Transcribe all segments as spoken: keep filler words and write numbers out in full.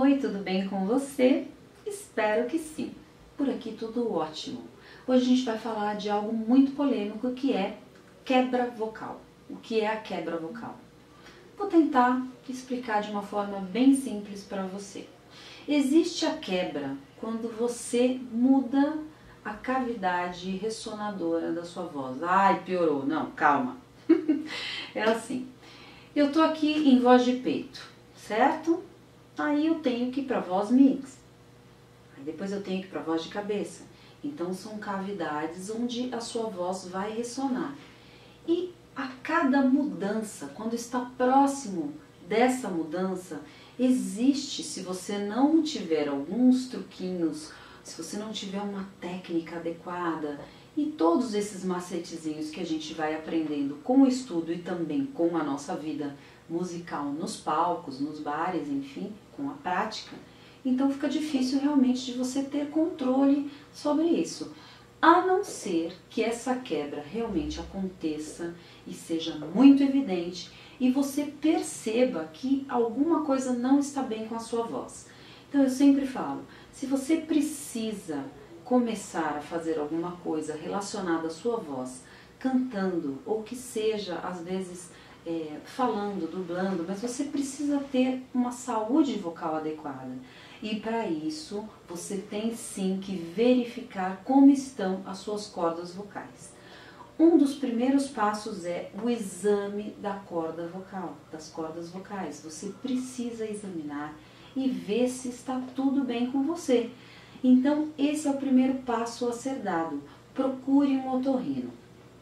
Oi, tudo bem com você? Espero que sim. Por aqui tudo ótimo. Hoje a gente vai falar de algo muito polêmico que é quebra vocal. O que é a quebra vocal? Vou tentar explicar de uma forma bem simples para você. Existe a quebra quando você muda a cavidade ressonadora da sua voz. Ai, piorou. Não, calma. É assim. Eu tô aqui em voz de peito, certo? Aí eu tenho que ir para voz mix. Aí depois eu tenho que ir para voz de cabeça. Então são cavidades onde a sua voz vai ressonar. E a cada mudança, quando está próximo dessa mudança, existe, se você não tiver alguns truquinhos, se você não tiver uma técnica adequada e todos esses macetezinhos que a gente vai aprendendo com o estudo e também com a nossa vida musical nos palcos, nos bares, enfim, com a prática, então fica difícil realmente de você ter controle sobre isso. A não ser que essa quebra realmente aconteça e seja muito evidente e você perceba que alguma coisa não está bem com a sua voz. Então eu sempre falo, se você precisa começar a fazer alguma coisa relacionada à sua voz, cantando ou que seja às vezes é, falando, dublando, mas você precisa ter uma saúde vocal adequada. E para isso, você tem sim que verificar como estão as suas cordas vocais. Um dos primeiros passos é o exame da corda vocal, das cordas vocais. Você precisa examinar e ver se está tudo bem com você. Então, esse é o primeiro passo a ser dado. Procure um otorrino.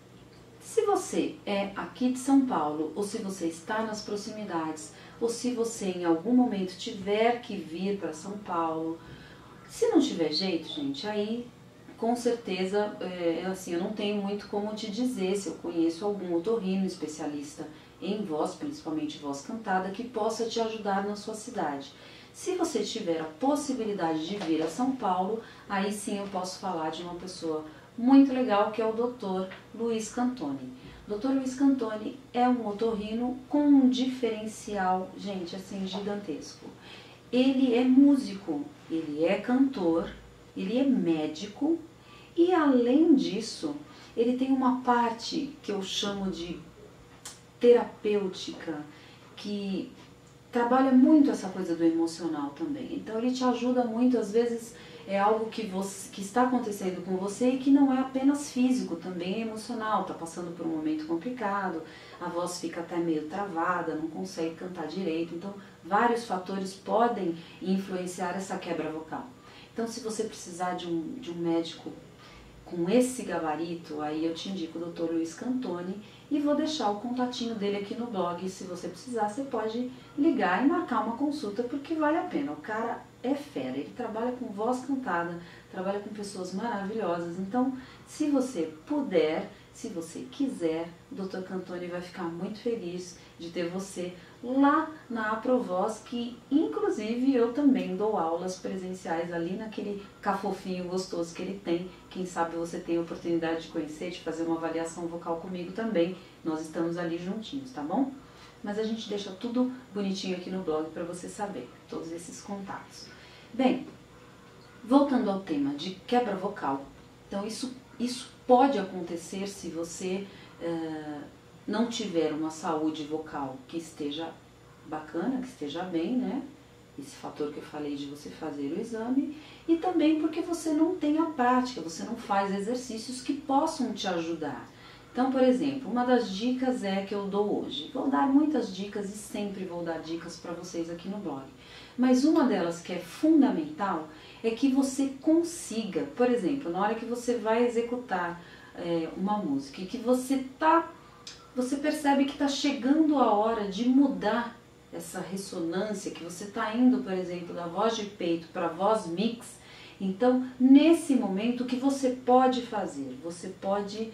Se você é aqui de São Paulo, ou se você está nas proximidades, ou se você em algum momento tiver que vir para São Paulo, se não tiver jeito, gente, aí com certeza, é, assim, eu não tenho muito como te dizer se eu conheço algum otorrino especialista em voz, principalmente voz cantada, que possa te ajudar na sua cidade. Se você tiver a possibilidade de vir a São Paulo, aí sim eu posso falar de uma pessoa muito legal, que é o doutor Luiz Cantoni. O doutor Luiz Cantoni é um otorrino com um diferencial, gente, assim, gigantesco. Ele é músico, ele é cantor, ele é médico e, além disso, ele tem uma parte que eu chamo de terapêutica, que trabalha muito essa coisa do emocional também. Então ele te ajuda muito, às vezes é algo que, você, que está acontecendo com você e que não é apenas físico, também é emocional, está passando por um momento complicado, a voz fica até meio travada, não consegue cantar direito, então vários fatores podem influenciar essa quebra vocal. Então se você precisar de um, de um médico com esse gabarito, aí eu te indico o doutor Luiz Cantoni e vou deixar o contatinho dele aqui no blog. Se você precisar, você pode ligar e marcar uma consulta, porque vale a pena. O cara é fera, ele trabalha com voz cantada, trabalha com pessoas maravilhosas. Então, se você puder, se você quiser, o doutor Cantoni vai ficar muito feliz de ter você lá na Aprovoz, que inclusive eu também dou aulas presenciais ali naquele cafofinho gostoso que ele tem. Quem sabe você tem a oportunidade de conhecer, de fazer uma avaliação vocal comigo também. Nós estamos ali juntinhos, tá bom? Mas a gente deixa tudo bonitinho aqui no blog para você saber, todos esses contatos. Bem, voltando ao tema de quebra vocal, então isso, isso pode acontecer se você uh, não tiver uma saúde vocal que esteja bacana, que esteja bem, né? Esse fator que eu falei de você fazer o exame, e também porque você não tem a prática, você não faz exercícios que possam te ajudar. Então, por exemplo, uma das dicas é que eu dou hoje. Vou dar muitas dicas e sempre vou dar dicas para vocês aqui no blog. Mas uma delas que é fundamental é que você consiga, por exemplo, na hora que você vai executar é, uma música e que você tá, você percebe que está chegando a hora de mudar essa ressonância, que você está indo, por exemplo, da voz de peito para a voz mix. Então, nesse momento, o que você pode fazer? Você pode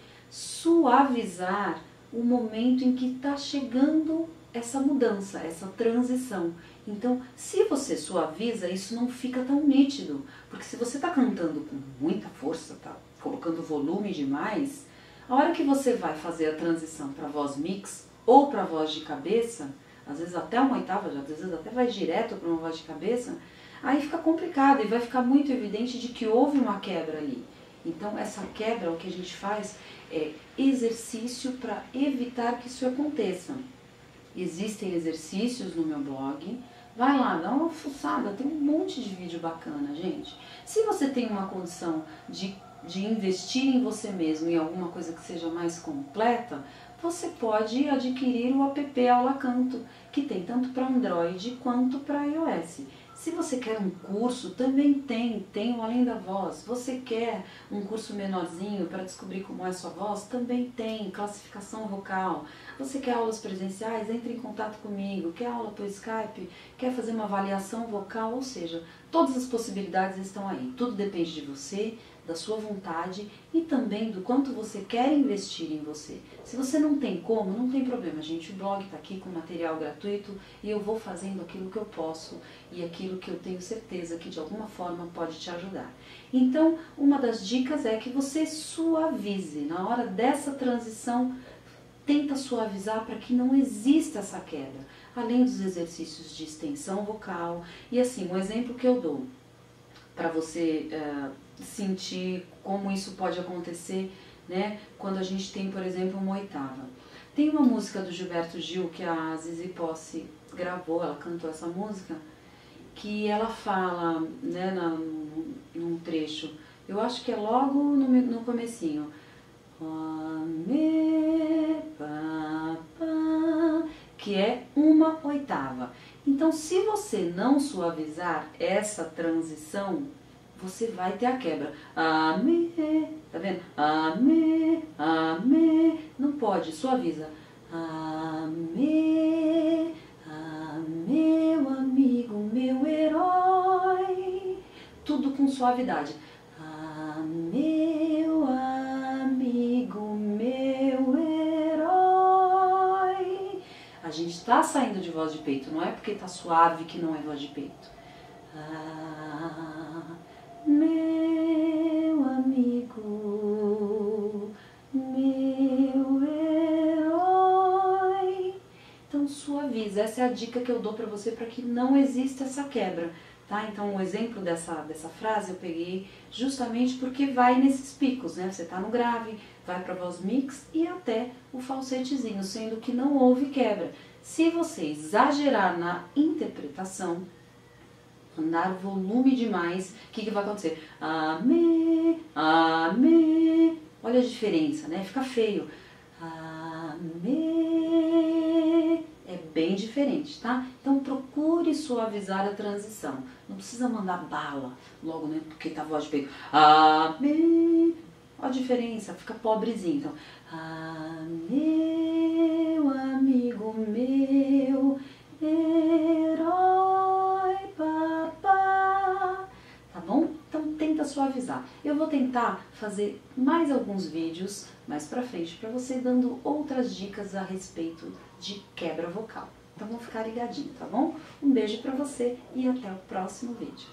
suavizar o momento em que está chegando essa mudança, essa transição. Então, se você suaviza, isso não fica tão nítido, porque se você está cantando com muita força, tá colocando volume demais, a hora que você vai fazer a transição para a voz mix ou para a voz de cabeça, às vezes até uma oitava, às vezes até vai direto para uma voz de cabeça, aí fica complicado e vai ficar muito evidente de que houve uma quebra ali. Então essa quebra, o que a gente faz é exercício para evitar que isso aconteça. Existem exercícios no meu blog, vai lá, dá uma fuçada, tem um monte de vídeo bacana, gente. Se você tem uma condição de, de investir em você mesmo, em alguma coisa que seja mais completa, você pode adquirir o app Aula Canto, que tem tanto para Android quanto para iOS. Se você quer um curso, também tem, tem o Além da Voz. Você quer um curso menorzinho para descobrir como é a sua voz? Também tem, classificação vocal. Você quer aulas presenciais? Entre em contato comigo. Quer aula por Skype? Quer fazer uma avaliação vocal? Ou seja, todas as possibilidades estão aí. Tudo depende de você, da sua vontade e também do quanto você quer investir em você. Se você não tem como, não tem problema, gente. O blog está aqui com material gratuito e eu vou fazendo aquilo que eu posso e aquilo que eu tenho certeza que de alguma forma pode te ajudar. Então, uma das dicas é que você suavize. Na hora dessa transição, tenta suavizar para que não exista essa quebra. Além dos exercícios de extensão vocal. E assim, um exemplo que eu dou para você uh, sentir como isso pode acontecer, né, quando a gente tem, por exemplo, uma oitava. Tem uma música do Gilberto Gil que a Zizi Posse gravou, ela cantou essa música, que ela fala, né, na, num, num trecho, eu acho que é logo no, no comecinho, que é uma oitava. Então, se você não suavizar essa transição, você vai ter a quebra. Amê, tá vendo? Amê, amê. Não pode, suaviza. Amê, amê, meu amigo, meu herói. Tudo com suavidade. Amê, meu amigo, meu herói. A gente está saindo de voz de peito, não é porque está suave que não é voz de peito. Ah, meu amigo, meu herói. Então suaviza, essa é a dica que eu dou para você para que não exista essa quebra, tá? Então o exemplo dessa, dessa frase eu peguei justamente porque vai nesses picos, né? Você tá no grave, vai para voz mix e até o falsetezinho, sendo que não houve quebra. Se você exagerar na interpretação, andar volume demais, o que, que vai acontecer? Amê, amê. Olha a diferença, né? Fica feio. Amê. É bem diferente, tá? Então procure suavizar a transição. Não precisa mandar bala logo, né? Porque tá a voz de peito. Amê. Olha a diferença, fica pobrezinho. Então, amê, meu amigo meu, herói, papá. Tá bom? Então tenta suavizar. Eu vou tentar fazer mais alguns vídeos mais pra frente pra você, dando outras dicas a respeito de quebra vocal. Então vamos ficar ligadinho, tá bom? Um beijo pra você e até o próximo vídeo.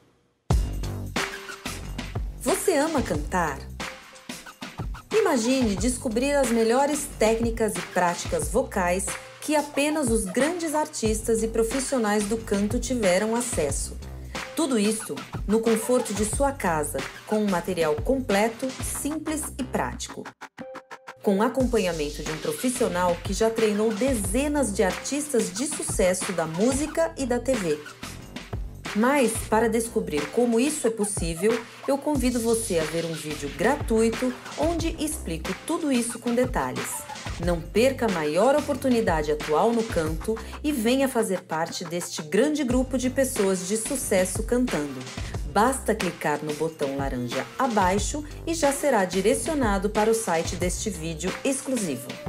Você ama cantar? Imagine descobrir as melhores técnicas e práticas vocais que apenas os grandes artistas e profissionais do canto tiveram acesso. Tudo isso no conforto de sua casa, com um material completo, simples e prático. Com acompanhamento de um profissional que já treinou dezenas de artistas de sucesso da música e da T V. Mas, para descobrir como isso é possível, eu convido você a ver um vídeo gratuito onde explico tudo isso com detalhes. Não perca a maior oportunidade atual no canto e venha fazer parte deste grande grupo de pessoas de sucesso cantando. Basta clicar no botão laranja abaixo e já será direcionado para o site deste vídeo exclusivo.